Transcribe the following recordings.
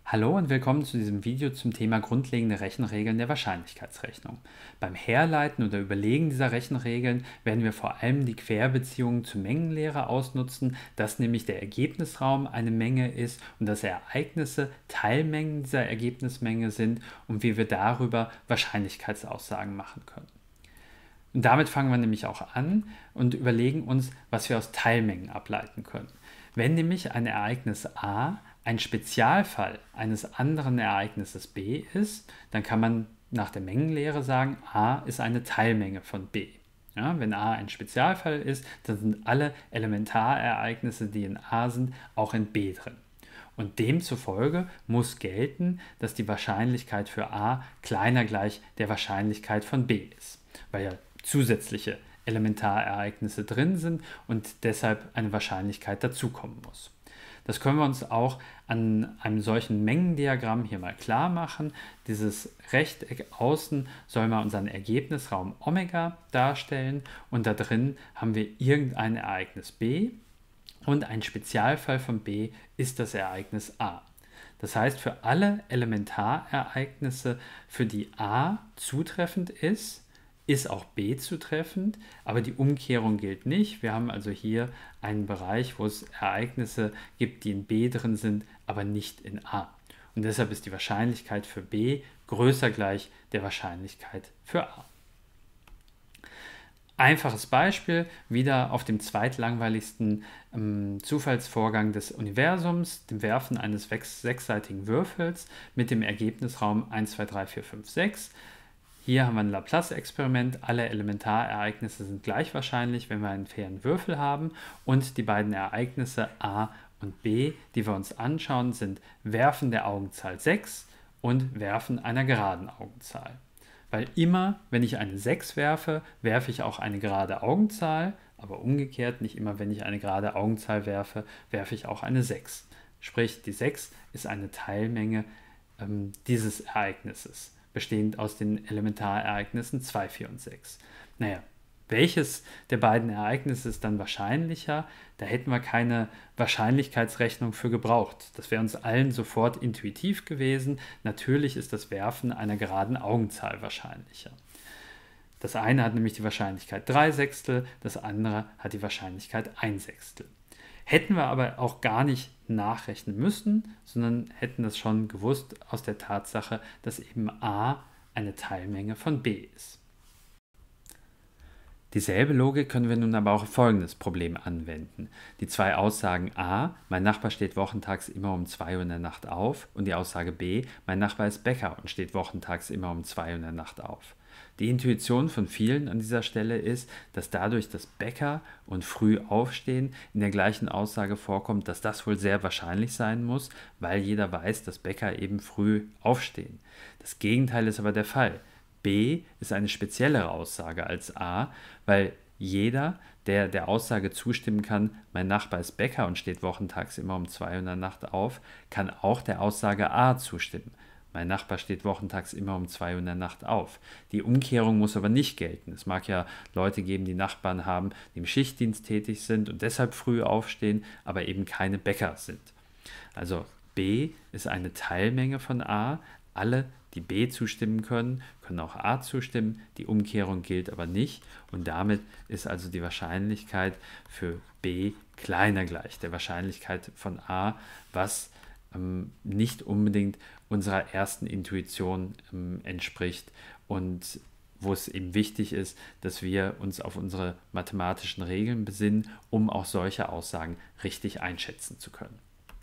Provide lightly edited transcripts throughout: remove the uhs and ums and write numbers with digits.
Hallo und willkommen zu diesem Video zum Thema grundlegende Rechenregeln der Wahrscheinlichkeitsrechnung. Beim Herleiten oder Überlegen dieser Rechenregeln werden wir vor allem die Querbeziehungen zur Mengenlehre ausnutzen, dass nämlich der Ergebnisraum eine Menge ist und dass Ereignisse Teilmengen dieser Ergebnismenge sind und wie wir darüber Wahrscheinlichkeitsaussagen machen können. Und damit fangen wir nämlich auch an und überlegen uns, was wir aus Teilmengen ableiten können. Wenn nämlich ein Ereignis A ein Spezialfall eines anderen Ereignisses B ist, dann kann man nach der Mengenlehre sagen, A ist eine Teilmenge von B. Ja, wenn A ein Spezialfall ist, dann sind alle Elementarereignisse, die in A sind, auch in B drin. Und demzufolge muss gelten, dass die Wahrscheinlichkeit für A kleiner gleich der Wahrscheinlichkeit von B ist, weil ja zusätzliche Elementarereignisse drin sind und deshalb eine Wahrscheinlichkeit dazukommen muss. Das können wir uns auch an einem solchen Mengendiagramm hier mal klar machen. Dieses Rechteck außen soll mal unseren Ergebnisraum Omega darstellen und da drin haben wir irgendein Ereignis B und ein Spezialfall von B ist das Ereignis A. Das heißt, für alle Elementarereignisse, für die A zutreffend ist auch B zutreffend, aber die Umkehrung gilt nicht. Wir haben also hier einen Bereich, wo es Ereignisse gibt, die in B drin sind, aber nicht in A. Und deshalb ist die Wahrscheinlichkeit für B größer gleich der Wahrscheinlichkeit für A. Einfaches Beispiel, wieder auf dem zweitlangweiligsten Zufallsvorgang des Universums, dem Werfen eines sechsseitigen Würfels mit dem Ergebnisraum 1, 2, 3, 4, 5, 6. Hier haben wir ein Laplace-Experiment. Alle Elementarereignisse sind gleich wahrscheinlich, wenn wir einen fairen Würfel haben. Und die beiden Ereignisse A und B, die wir uns anschauen, sind Werfen der Augenzahl 6 und Werfen einer geraden Augenzahl. Weil immer, wenn ich eine 6 werfe, werfe ich auch eine gerade Augenzahl, aber umgekehrt, nicht immer, wenn ich eine gerade Augenzahl werfe, werfe ich auch eine 6. Sprich, die 6 ist eine Teilmenge dieses Ereignisses, bestehend aus den Elementarereignissen 2, 4 und 6. Naja, welches der beiden Ereignisse ist dann wahrscheinlicher? Da hätten wir keine Wahrscheinlichkeitsrechnung für gebraucht. Das wäre uns allen sofort intuitiv gewesen. Natürlich ist das Werfen einer geraden Augenzahl wahrscheinlicher. Das eine hat nämlich die Wahrscheinlichkeit 3/6, das andere hat die Wahrscheinlichkeit 1/6. Hätten wir aber auch gar nicht nachrechnen müssen, sondern hätten das schon gewusst aus der Tatsache, dass eben A eine Teilmenge von B ist. Dieselbe Logik können wir nun aber auch auf folgendes Problem anwenden. Die zwei Aussagen A, mein Nachbar steht wochentags immer um 2 Uhr in der Nacht auf, und die Aussage B, mein Nachbar ist Bäcker und steht wochentags immer um 2 Uhr in der Nacht auf. Die Intuition von vielen an dieser Stelle ist, dass dadurch das Bäcker und früh aufstehen in der gleichen Aussage vorkommt, dass das wohl sehr wahrscheinlich sein muss, weil jeder weiß, dass Bäcker eben früh aufstehen. Das Gegenteil ist aber der Fall. B ist eine speziellere Aussage als A, weil jeder, der der Aussage zustimmen kann, mein Nachbar ist Bäcker und steht wochentags immer um 2 Uhr in der Nacht auf, kann auch der Aussage A zustimmen. Mein Nachbar steht wochentags immer um 2 Uhr in der Nacht auf. Die Umkehrung muss aber nicht gelten. Es mag ja Leute geben, die Nachbarn haben, die im Schichtdienst tätig sind und deshalb früh aufstehen, aber eben keine Bäcker sind. Also B ist eine Teilmenge von A. Alle, die B zustimmen können, können auch A zustimmen. Die Umkehrung gilt aber nicht. Und damit ist also die Wahrscheinlichkeit für B kleiner gleich der Wahrscheinlichkeit von A, was nicht unbedingt unserer ersten Intuition entspricht und wo es eben wichtig ist, dass wir uns auf unsere mathematischen Regeln besinnen, um auch solche Aussagen richtig einschätzen zu können.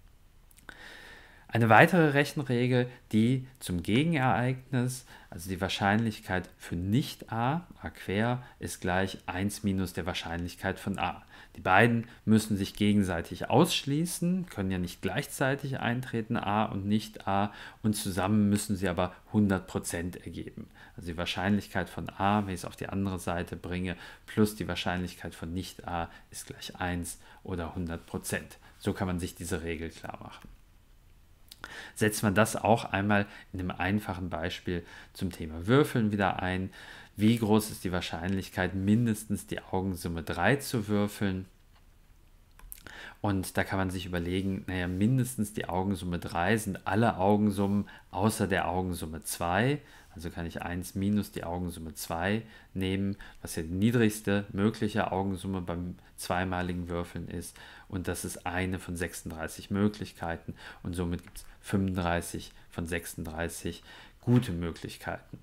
Eine weitere Rechenregel, die zum Gegenereignis, also die Wahrscheinlichkeit für Nicht-A, A quer, ist gleich 1 minus der Wahrscheinlichkeit von A. Die beiden müssen sich gegenseitig ausschließen, können ja nicht gleichzeitig eintreten, A und Nicht-A, und zusammen müssen sie aber 100% ergeben. Also die Wahrscheinlichkeit von A, wenn ich es auf die andere Seite bringe, plus die Wahrscheinlichkeit von Nicht-A ist gleich 1 oder 100%. So kann man sich diese Regel klar machen. Setzen wir das auch einmal in einem einfachen Beispiel zum Thema Würfeln wieder ein. Wie groß ist die Wahrscheinlichkeit, mindestens die Augensumme 3 zu würfeln? Und da kann man sich überlegen, naja, mindestens die Augensumme 3 sind alle Augensummen außer der Augensumme 2. Also kann ich 1 minus die Augensumme 2 nehmen, was ja die niedrigste mögliche Augensumme beim zweimaligen Würfeln ist. Und das ist eine von 36 Möglichkeiten. Und somit gibt es 35 von 36 gute Möglichkeiten.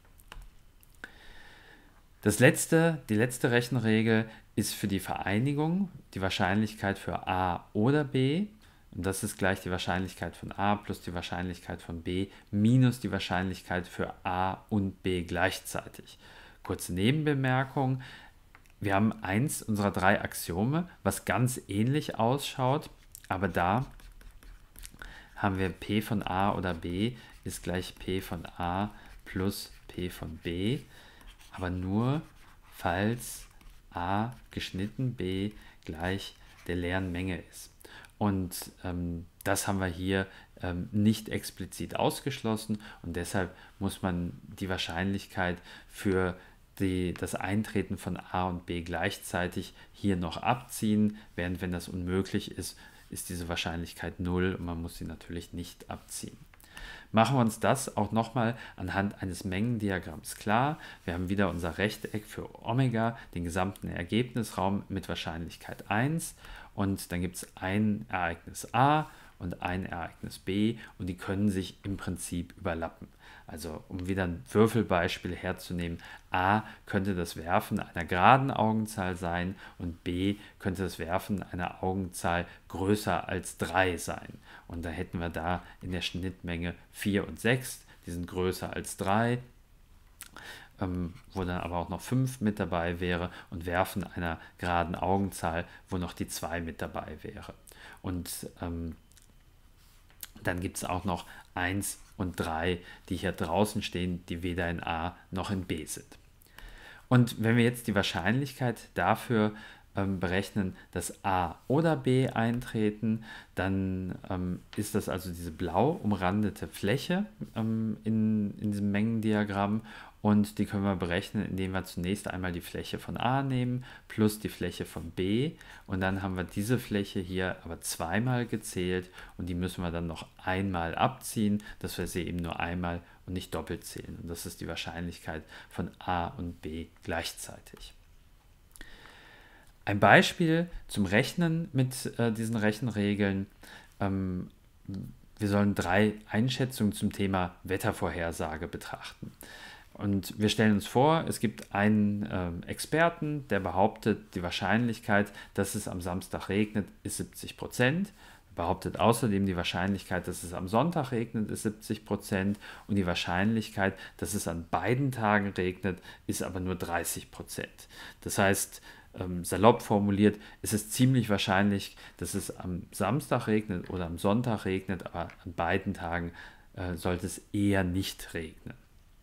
Die letzte Rechenregel ist für die Vereinigung die Wahrscheinlichkeit für A oder B. Und das ist gleich die Wahrscheinlichkeit von A plus die Wahrscheinlichkeit von B minus die Wahrscheinlichkeit für A und B gleichzeitig. Kurze Nebenbemerkung. Wir haben eins unserer 3 Axiome, was ganz ähnlich ausschaut, aber da haben wir P von A oder B ist gleich P von A plus P von B. Aber nur, falls A geschnitten B gleich der leeren Menge ist. Und das haben wir hier nicht explizit ausgeschlossen und deshalb muss man die Wahrscheinlichkeit für das Eintreten von A und B gleichzeitig hier noch abziehen, während wenn das unmöglich ist, ist diese Wahrscheinlichkeit 0 und man muss sie natürlich nicht abziehen. Machen wir uns das auch nochmal anhand eines Mengendiagramms klar. Wir haben wieder unser Rechteck für Omega, den gesamten Ergebnisraum mit Wahrscheinlichkeit 1 und dann gibt es ein Ereignis A und ein Ereignis B und die können sich im Prinzip überlappen. Also um wieder ein Würfelbeispiel herzunehmen, A könnte das Werfen einer geraden Augenzahl sein und B könnte das Werfen einer Augenzahl größer als 3 sein. Und da hätten wir da in der Schnittmenge 4 und 6, die sind größer als 3, wo dann aber auch noch 5 mit dabei wäre und Werfen einer geraden Augenzahl, wo noch die 2 mit dabei wäre. Und dann gibt es auch noch 1 und 3, die hier draußen stehen, die weder in A noch in B sind. Und wenn wir jetzt die Wahrscheinlichkeit dafür berechnen, dass A oder B eintreten, dann ist das also diese blau umrandete Fläche in diesem Mengendiagramm und die können wir berechnen, indem wir zunächst einmal die Fläche von A nehmen plus die Fläche von B und dann haben wir diese Fläche hier aber zweimal gezählt und die müssen wir dann noch einmal abziehen, dass wir sie eben nur einmal und nicht doppelt zählen. Und das ist die Wahrscheinlichkeit von A und B gleichzeitig. Ein Beispiel zum Rechnen mit diesen Rechenregeln. Wir sollen 3 Einschätzungen zum Thema Wettervorhersage betrachten. Und wir stellen uns vor, es gibt einen Experten, der behauptet, die Wahrscheinlichkeit, dass es am Samstag regnet, ist 70%. Behauptet außerdem, die Wahrscheinlichkeit, dass es am Sonntag regnet, ist 70% und die Wahrscheinlichkeit, dass es an beiden Tagen regnet, ist aber nur 30%. Das heißt, salopp formuliert, ist es ziemlich wahrscheinlich, dass es am Samstag regnet oder am Sonntag regnet, aber an beiden Tagen sollte es eher nicht regnen.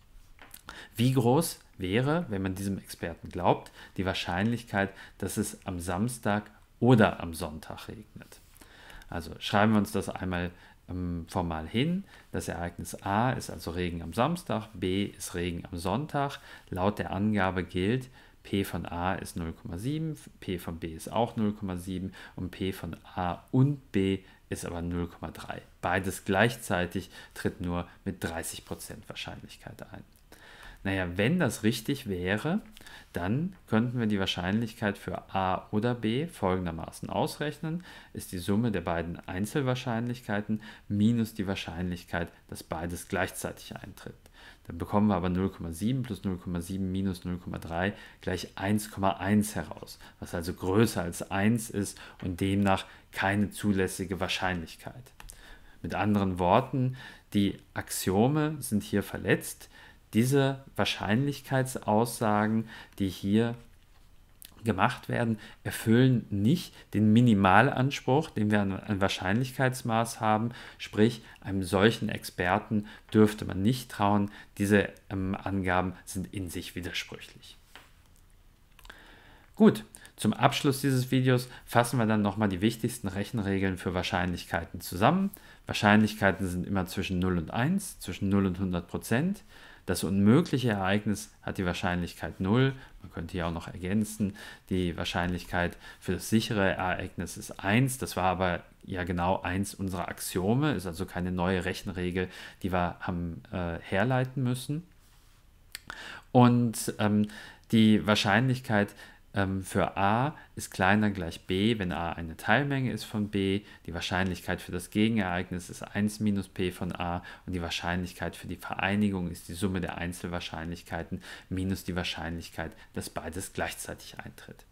Wie groß wäre, wenn man diesem Experten glaubt, die Wahrscheinlichkeit, dass es am Samstag oder am Sonntag regnet? Also schreiben wir uns das einmal formal hin. Das Ereignis A ist also Regen am Samstag, B ist Regen am Sonntag. Laut der Angabe gilt, P von A ist 0,7, P von B ist auch 0,7 und P von A und B ist aber 0,3. Beides gleichzeitig tritt nur mit 30% Wahrscheinlichkeit ein. Naja, wenn das richtig wäre, dann könnten wir die Wahrscheinlichkeit für A oder B folgendermaßen ausrechnen, ist die Summe der beiden Einzelwahrscheinlichkeiten minus die Wahrscheinlichkeit, dass beides gleichzeitig eintritt. Dann bekommen wir aber 0,7 plus 0,7 minus 0,3 gleich 1,1 heraus, was also größer als 1 ist und demnach keine zulässige Wahrscheinlichkeit. Mit anderen Worten, die Axiome sind hier verletzt. Diese Wahrscheinlichkeitsaussagen, die hier gemacht werden, erfüllen nicht den Minimalanspruch, den wir an Wahrscheinlichkeitsmaß haben. Sprich, einem solchen Experten dürfte man nicht trauen. Diese Angaben sind in sich widersprüchlich. Gut, zum Abschluss dieses Videos fassen wir dann nochmal die wichtigsten Rechenregeln für Wahrscheinlichkeiten zusammen. Wahrscheinlichkeiten sind immer zwischen 0 und 1, zwischen 0 und 100%. Das unmögliche Ereignis hat die Wahrscheinlichkeit 0. Man könnte hier auch noch ergänzen, die Wahrscheinlichkeit für das sichere Ereignis ist 1. Das war aber ja genau eins unserer Axiome, ist also keine neue Rechenregel, die wir haben herleiten müssen. Und die Wahrscheinlichkeit für a ist kleiner gleich b, wenn a eine Teilmenge ist von b. Die Wahrscheinlichkeit für das Gegenereignis ist 1 minus p von a und die Wahrscheinlichkeit für die Vereinigung ist die Summe der Einzelwahrscheinlichkeiten minus die Wahrscheinlichkeit, dass beides gleichzeitig eintritt.